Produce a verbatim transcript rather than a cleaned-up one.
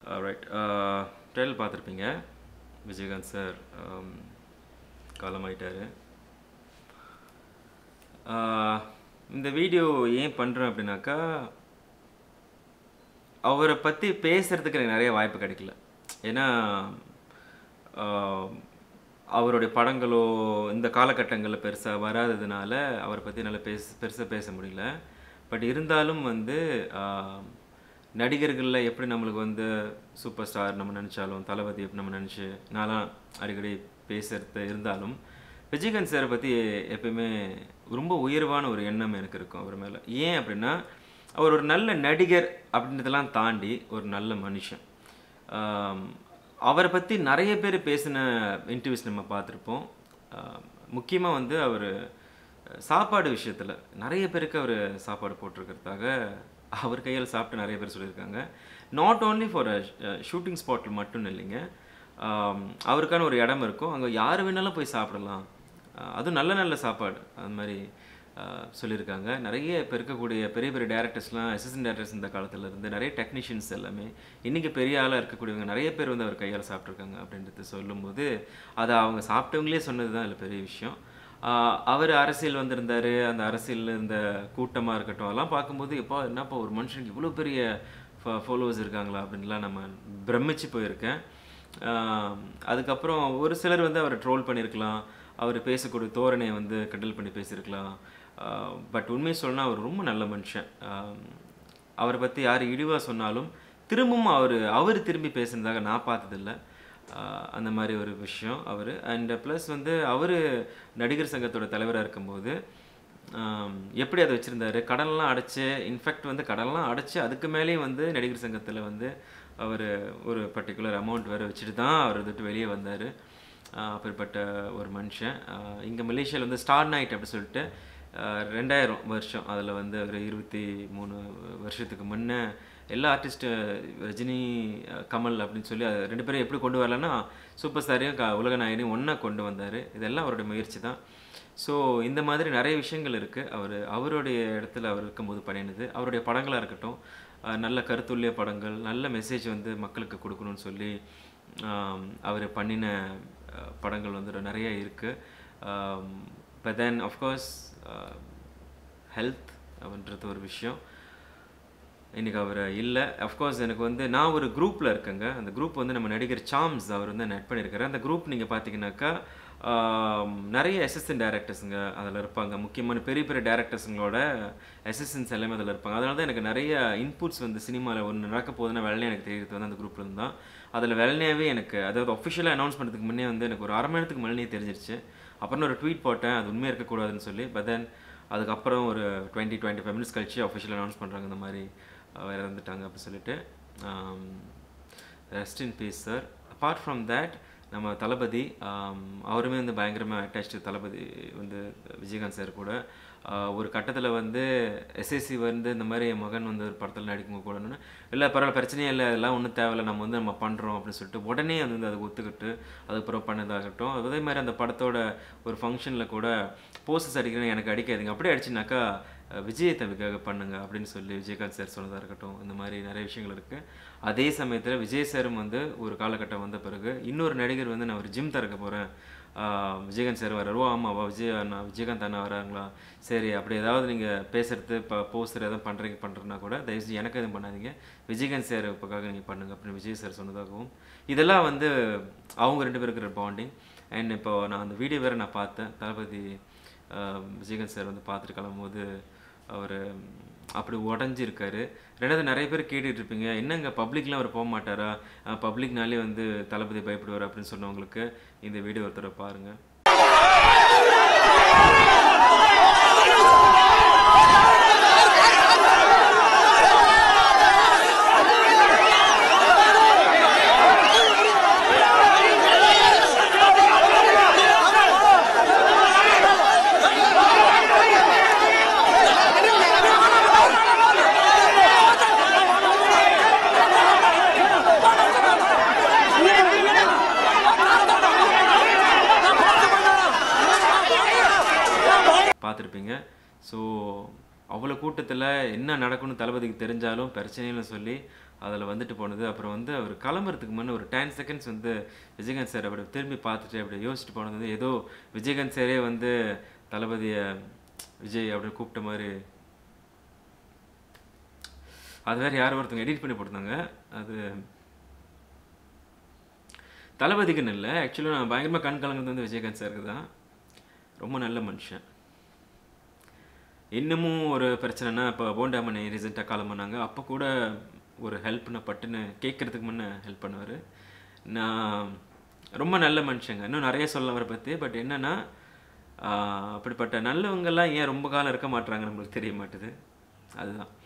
Right trail பார்த்துருப்பீங்க. Vijayakanth sir காலமாயிட்டார். இந்த வீடியோ ஏன் பண்ணுறேன் அப்படின்னாக்கா, அவரை பற்றி பேசுகிறதுக்கு எனக்கு நிறைய வாய்ப்பு கிடைக்கல. ஏன்னா அவருடைய படங்களோ இந்த காலகட்டங்களில் பெருசாக வராததுனால அவரை பற்றி நல்லா பேச பெருசாக பேச முடியல. பட் இருந்தாலும் வந்து நடிகர்களில் எப்படி நம்மளுக்கு வந்து சூப்பர் ஸ்டார் நம்ம நினச்சாலும், தளபதி எப்படி நம்ம நினச்சி நான்லாம் அடிக்கடி பேசுகிறது இருந்தாலும், விஜயகாந்த் சாரை பற்றி எப்பயுமே ரொம்ப உயர்வான ஒரு எண்ணம் எனக்கு இருக்கும் அவர் மேலே. ஏன் அப்படின்னா, அவர் ஒரு நல்ல நடிகர் அப்படின்றதெல்லாம் தாண்டி ஒரு நல்ல மனுஷன். அவரை பற்றி நிறைய பேர் பேசின இன்டர்வியூஸ் நம்ம பார்த்துருப்போம். முக்கியமாக வந்து அவர் சாப்பாடு விஷயத்தில் நிறைய பேருக்கு அவர் சாப்பாடு போட்டிருக்கிறதாக அவர் கையால் சாப்பிட்டு நிறைய பேர் சொல்லியிருக்காங்க. நாட் ஓன்லி ஃபார் ஷூட்டிங் ஸ்பாட்டில் மட்டும் இல்லைங்க, அவருக்கான ஒரு இடம் இருக்கும், அங்கே யார் வேணாலும் போய் சாப்பிடலாம், அதுவும் நல்ல நல்ல சாப்பாடு அது மாதிரி சொல்லியிருக்காங்க. நிறைய இப்போ இருக்கக்கூடிய பெரிய பெரிய டேரக்டர்ஸ்லாம், அசிஸ்டன்ட் டேரக்டர்ஸ் இந்த காலத்தில் இருந்து நிறைய டெக்னீஷியன்ஸ் எல்லாமே இன்றைக்கி பெரிய ஆளாக இருக்கக்கூடியவங்க நிறைய பேர் வந்து அவர் கையால் சாப்பிட்ருக்காங்க அப்படின்றது சொல்லும்போது, அதை அவங்க சாப்பிட்டவங்களே சொன்னது தான் அதில் பெரிய விஷயம். அவர் அரசியல் வந்திருந்தார், அந்த அரசியலில் இருந்த கூட்டமாக இருக்கட்டும், அதெல்லாம் பார்க்கும்போது எப்போ என்னப்பா ஒரு மனுஷனுக்கு இவ்வளோ பெரிய ஃபாலோவர்ஸ் இருக்காங்களா அப்படின்லாம் நம்ம பிரமிச்சு போயிருக்கேன். அதுக்கப்புறம் ஒரு சிலர் வந்து அவரை ட்ரோல் பண்ணியிருக்கலாம், அவர் பேசக்கூடிய தோரணையை வந்து கிண்டல் பண்ணி பேசியிருக்கலாம். பட் உண்மையை சொன்னால் அவர் ரொம்ப நல்ல மனுஷன். அவரை பற்றி யார் இழிவாக சொன்னாலும் திரும்பவும் அவர் அவர் திரும்பி பேசுனதாக நான் பார்த்ததில்லை. அந்த மாதிரி ஒரு விஷயம் அவர். அண்ட் ப்ளஸ் வந்து அவர் நடிகர் சங்கத்தோட தலைவராக இருக்கும்போது எப்படி அதை வச்சுருந்தார், கடன்லாம் அடைச்சி, இன்ஃபேக்ட் வந்து கடன்லாம் அடைச்சி அதுக்கு மேலேயும் வந்து நடிகர் சங்கத்தில் வந்து அவர் ஒரு பர்டிகுலர் அமௌண்ட் வேறு வச்சுட்டு தான் அவர் விட்டு வெளியே வந்தார். அப்படிப்பட்ட ஒரு மனுஷன். இங்கே மலேசியாவில் வந்து ஸ்டார் நைட் அப்படி சொல்லிட்டு ரெண்டாயிரம் வருஷம் அதில் வந்து ஒரு இருபத்தி மூணு வருஷத்துக்கு முன்னே எல்லா ஆர்டிஸ்ட்டு ரஜினி, கமல் அப்படின்னு சொல்லி ரெண்டு பேரும் எப்படி கொண்டு வரலன்னா சூப்பர் ஸ்டாரையும் க உலக நாயனையும் ஒன்றா கொண்டு வந்தார். இதெல்லாம் அவருடைய முயற்சி தான். ஸோ இந்த மாதிரி நிறைய விஷயங்கள் இருக்குது. அவர் அவருடைய இடத்துல அவர் இருக்கும்போது பண்ணினது. அவருடைய படங்களாக இருக்கட்டும், நல்ல கருத்துள்ள படங்கள், நல்ல மெசேஜ் வந்து மக்களுக்கு கொடுக்கணும்னு சொல்லி அவர் பண்ணின படங்கள் வந்து நிறைய இருக்குது. பட் தென் ஆஃப்கோர்ஸ் ஹெல்த் அப்படின்றது ஒரு விஷயம். இன்றைக்கி அவர் இல்லை. அஃப்கோர்ஸ் எனக்கு வந்து நான் ஒரு குரூப்பில் இருக்கேங்க. அந்த குரூப் வந்து நம்ம நடிகர் சாம்ஸ் அவர் வந்து நெட் பண்ணியிருக்காரு. அந்த குரூப் நீங்கள் பார்த்தீங்கன்னாக்கா நிறைய அசிஸ்டன்ட் டேரக்டர்ஸுங்க அதில் இருப்பாங்க. முக்கியமான பெரிய பெரிய டேரக்டர்ஸுங்களோட அசிஸ்டன்ஸ் எல்லாமே அதில் இருப்பாங்க. அதனால தான் எனக்கு நிறைய இன்புட்ஸ் வந்து சினிமாவில் ஒன்று நடக்க போகுதுன்னா வெள்ளனே எனக்கு தெரியுது வந்து அந்த குரூப்பில் இருந்து தான். அதில் வெள்ளனையாகவே எனக்கு, அதாவது அஃபிஷியலாக அனௌன்ஸ் பண்ணுறதுக்கு முன்னே வந்து எனக்கு ஒரு அரை மணி நேரத்துக்கு முன்னே தெரிஞ்சிருச்சு. அப்புறம் ஒரு ட்வீட் போட்டேன், அது உண்மையாக இருக்கக்கூடாதுன்னு சொல்லி. பட் தென் அதுக்கப்புறம் ஒரு டுவெண்ட்டி டுவெண்ட்டி ஃபைவ் மினிட்ஸ் கழிச்சு அஃபிஷியலாக அனௌன்ஸ் பண்ணுறாங்க இந்த மாதிரி வேறு இறந்துட்டாங்க அப்படின்னு சொல்லிட்டு. Rest in peace sir. Apart from that நம்ம தளபதி அவருமே வந்து பயங்கரமாக அட்டாச்சு. தளபதி வந்து விஜயகாந்த் சார் கூட ஒரு கட்டத்தில் வந்து எஸ்எஸ்சி வந்து இந்த மாதிரி என் மகன் வந்து ஒரு படத்தில் நடிக்கும் கூடன்னு, இல்லை பரவாயில்ல பிரச்சனையே இல்லை, இதெல்லாம் ஒன்றும் தேவையில்லை, நம்ம வந்து நம்ம பண்ணுறோம் அப்படின்னு சொல்லிட்டு உடனே வந்து அதை ஒத்துக்கிட்டு அதுக்கப்புறம் பண்ணதாகட்டும். அதே மாதிரி அந்த படத்தோட ஒரு ஃபங்க்ஷனில் கூட போஸ்டர்ஸ் அடிக்கணும், எனக்கு அடிக்காதுங்க, அப்படியே அடிச்சுனாக்கா விஜய் தம்பிக்காக பண்ணுங்க அப்படின்னு சொல்லி விஜயகாந்த் சார் சொன்னதாக இருக்கட்டும். இந்த மாதிரி நிறைய விஷயங்கள் இருக்குது. அதே சமயத்தில் விஜய் சாரும் வந்து ஒரு காலகட்டம் வந்த பிறகு இன்னொரு நடிகர் வந்து நான் ஒரு ஜிம் திறக்க போகிறேன், விஜயகாந்த் சார் வர்றாரு, ஓ ஆமாவா விஜய் அண்ணா விஜயகாந்த் அண்ணா வராங்களா, சரி அப்படி ஏதாவது நீங்கள் பேசுகிறது இப்போ போஸ்டர் எதாவது பண்ணுறீங்க பண்ணுறதுனா கூட தயவுசெய்து எனக்கு எதுவும் பண்ணாதீங்க, விஜயகாந்த் சார் இப்போக்காக நீங்கள் பண்ணுங்க அப்படின்னு விஜய் சார் சொன்னதாகவும், இதெல்லாம் வந்து அவங்க ரெண்டு பேருக்கு இருக்கிற பாண்டிங். அண்ட் இப்போ நான் அந்த வீடியோ வேறு நான் பார்த்தேன். தளபதி விஜயகாந்த் சார் வந்து பார்த்துட்டு கிளம்பும்போது அவர் அப்படி உடஞ்சிருக்காரு. ரெண்டாவது நிறைய பேர் கேட்டுட்டு இருப்பீங்க, என்னங்க பப்ளிக்லாம் அவர் போக மாட்டாரா, பப்ளிக்னாலே வந்து தளபதி பயப்படுவார் அப்படின்னு சொன்னவங்களுக்கு இந்த வீடியோ ஒருத்தரை பாருங்கள். பார்த்துருப்பீங்க. ஸோ அவ்வளோ கூட்டத்தில் என்ன நடக்கும்னு தளபதிக்கு தெரிஞ்சாலும் பிரச்சனைன்னு சொல்லி அதில் வந்துட்டு போனது. அப்புறம் வந்து அவர் கிளம்புறதுக்கு முன்னே ஒரு டென் செகண்ட்ஸ் வந்து விஜயகாந்த் சார் அப்படி திரும்பி பார்த்துட்டு அப்படி யோசிச்சுட்டு போனது வந்து ஏதோ விஜயகாந்த் சாரே வந்து தளபதியை விஜய் அப்படின்னு கூப்பிட்ட மாதிரி. அது வேறு யாரோ ஒருத்தவங்க எடிட் பண்ணி போட்டிருந்தாங்க. அது தளபதிக்குன்னு இல்லை, ஆக்சுவலாக நான் பயங்கரமாக கண் கலங்குறது வந்து விஜயகாந்த் சாருக்கு தான். ரொம்ப நல்ல மனுஷன். இன்னமும் ஒரு பிரச்சனைனா இப்போ போண்டாமணி ரீசெண்டாக காலம் பண்ணாங்க, அப்போ கூட ஒரு ஹெல்ப்னு பட்டுன்னு கேட்குறதுக்கு முன்னே ஹெல்ப் பண்ணுவார். நான் ரொம்ப நல்ல மனுஷங்க, இன்னும் நிறைய சொல்ல அவரை பற்றி. பட் என்னென்னா அப்படிப்பட்ட நல்லவங்கெல்லாம் ஏன் ரொம்ப காலம் இருக்க மாட்டுறாங்க நம்மளுக்கு தெரிய மாட்டுது. அதுதான்